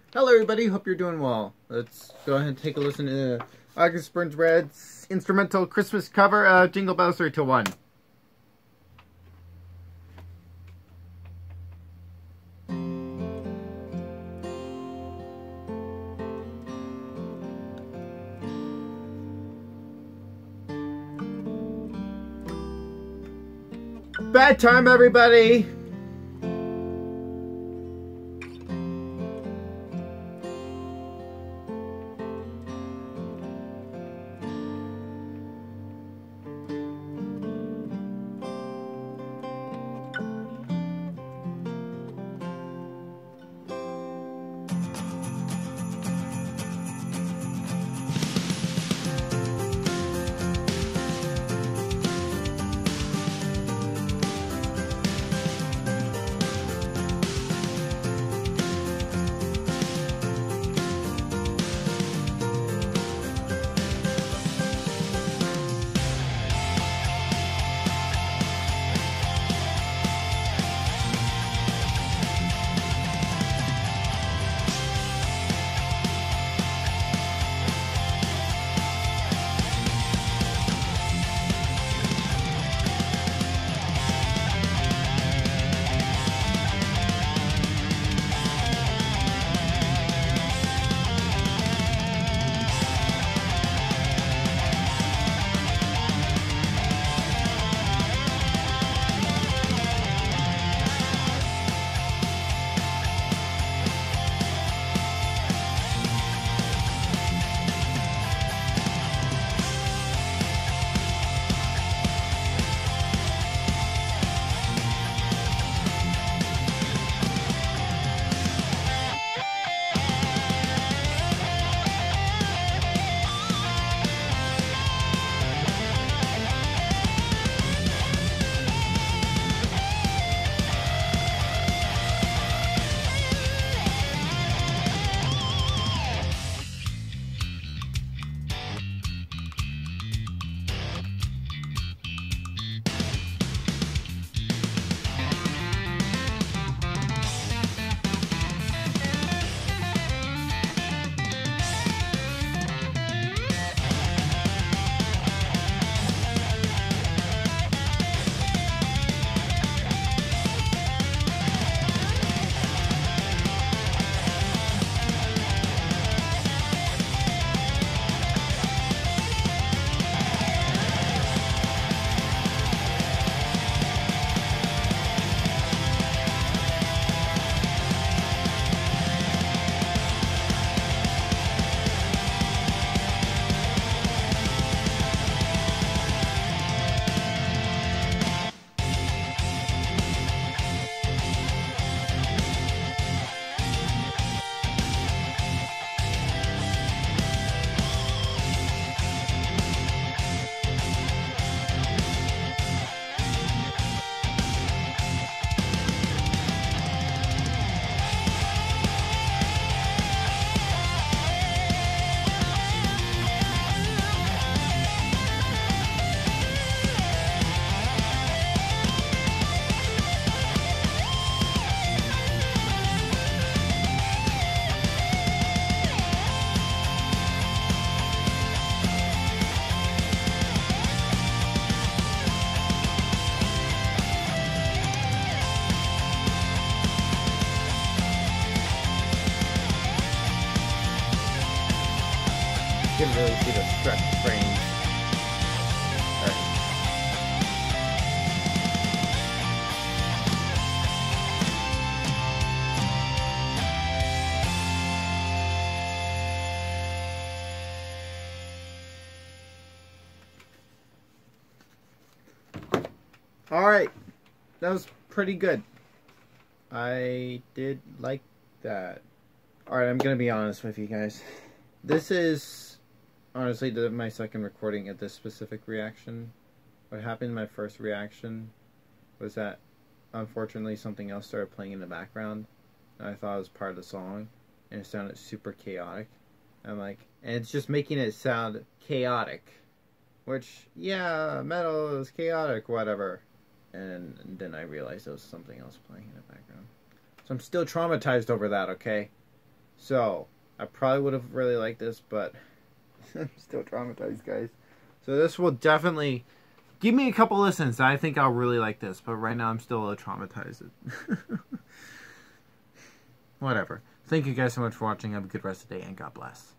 Hello everybody, hope you're doing well. Let's go ahead and take a listen to August Burns Red's instrumental Christmas cover of Jingle Bells 3 to 1. Bad time, everybody! You can really see the stretch frame. Alright, that was pretty good. I did like that. Alright, I'm gonna be honest with you guys. This is honestly my second recording at this specific reaction. What happened in my first reaction was that unfortunately something else started playing in the background and I thought it was part of the song and it sounded super chaotic. And it's just making it sound chaotic, which, yeah, metal is chaotic, whatever. And then I realized there was something else playing in the background. So I'm still traumatized over that, okay? So, I probably would have really liked this, but I'm still traumatized, guys. So this will definitely... Give me a couple listens. I think I'll really like this, but right now I'm still a little traumatized. Whatever. Thank you guys so much for watching. Have a good rest of the day, and God bless.